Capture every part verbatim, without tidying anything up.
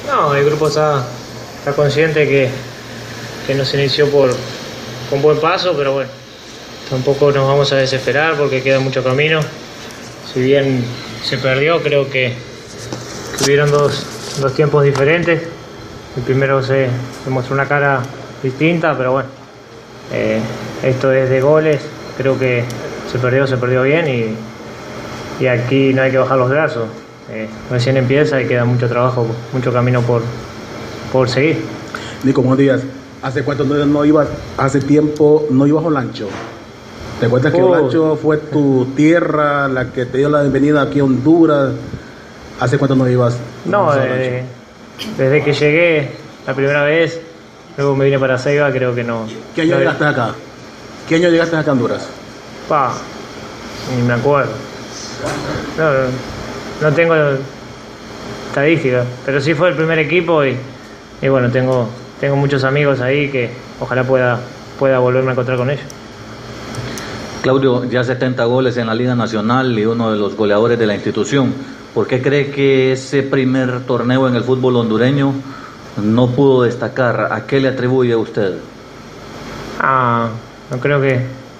No, el grupo está, está consciente que, que no se inició por, con buen paso, pero bueno, tampoco nos vamos a desesperar porque queda mucho camino. Si bien se perdió, creo que, que hubieron dos, dos tiempos diferentes. El primero se, se mostró una cara distinta, pero bueno, eh, esto es de goles, creo que se perdió, se perdió bien y, y aquí no hay que bajar los brazos. Eh, recién empieza y queda mucho trabajo, mucho camino por, por seguir. Nico, buenos días. ¿Hace cuánto no, no ibas, hace tiempo no ibas a Olancho? ¿Te acuerdas que Oh. Olancho fue tu tierra, la que te dio la bienvenida aquí a Honduras? ¿Hace cuánto no ibas? No, a eh, desde que llegué la primera vez, luego me vine para Ceiba, creo que no. ¿Qué año no, llegaste acá? ¿Qué año llegaste acá a Honduras? Pa, ni me acuerdo. No, no, no tengo estadística, pero sí fue el primer equipo y, y bueno, tengo, tengo muchos amigos ahí que ojalá pueda, pueda volverme a encontrar con ellos. Claudio, ya setenta goles en la Liga Nacional y uno de los goleadores de la institución. ¿Por qué cree que ese primer torneo en el fútbol hondureño no pudo destacar? ¿A qué le atribuye a usted? Ah, no creo que,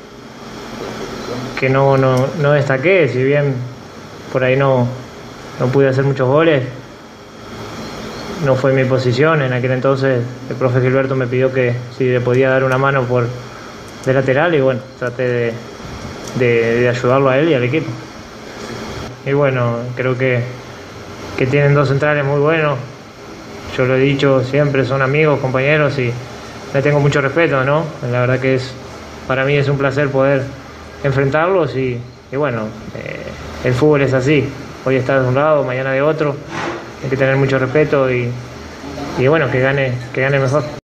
que no, no, no destaqué, si bien por ahí no, no pude hacer muchos goles. No fue mi posición, en aquel entonces el profe Gilberto me pidió que si le podía dar una mano por de lateral y bueno, traté de, de, de ayudarlo a él y al equipo. Y bueno, creo que, que tienen dos centrales muy buenos, yo lo he dicho siempre, son amigos, compañeros y le tengo mucho respeto, ¿no? La verdad que es, para mí es un placer poder enfrentarlos y, y bueno, eh, el fútbol es así, hoy está de un lado, mañana de otro, hay que tener mucho respeto y, y bueno, que gane, que gane mejor.